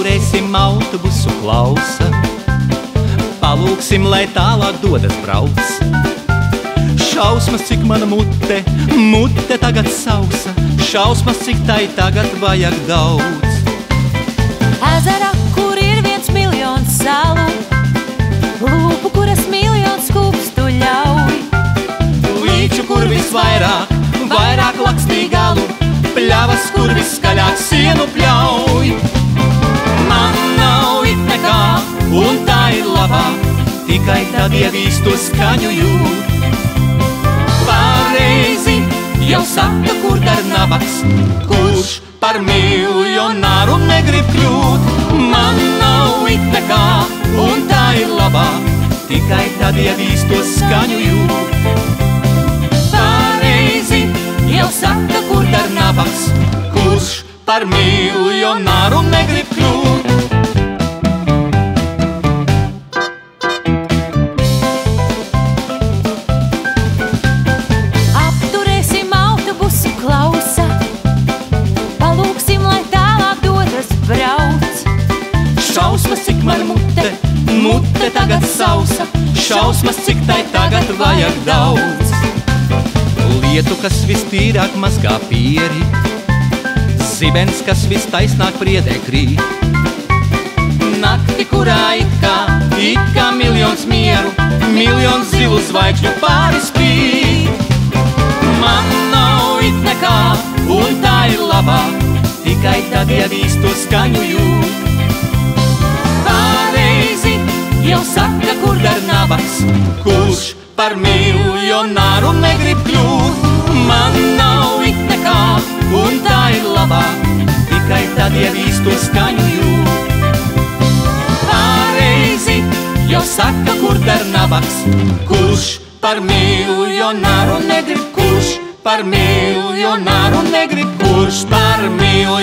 Apturēsim autobusu klausa, palūksim, lai tālāk dodas brauc. Šausmas, cik mana mute tagad sausa, šausmas, cik tai tagad vajag daudz. Ezera, kur ir 1 miljons salu, lūpu, kuras miljons skūpstu ļauj. Līču, kur visvairāk, vairāk lakstī galu, pļavas, kur viskaļāk sienu pļauj. Man nav it nekā, un tā ir labāk, tikai tad ievīstu skaņu jūt. Pareizi jau saka, kur dar nabaks, kurš par miljonāru negrib kļūt. Man nav it nekā, un tā ir labāk, tikai tad ievīstu skaņu jūt. Pareizi jau saka, kur dar nabaks, kurš par miljonāru negrib kļūt. Apturēsim autobusu klausa, palūksim, lai tālāk dodas brauc. Šausmas, cik man mute tagad sausa, šausmas, cik tai tagad vajag daudz. Lietu, kas vistīrāk mazgā pieri, zibens, kas vistaisnāk priedē krīt. Nakti, kurā it kā miljons mieru, miljons zilu zvaigžņu pāri spīd. Man nav it nekā, un tā ir labāk, tikai tad ievīstu skaņu jūt. Pareizi jau saka, kur dar nabaks, kurš par miljonāru negrib kļūt. Man nav it nekā, un tā ir labāk, tikai tad ievīstu skaņu jūt. Pareizi jau saka, kur dar nabaks, kurš par miljonāru negrib, kurš par miljonāru negrib, kurš par miljonāru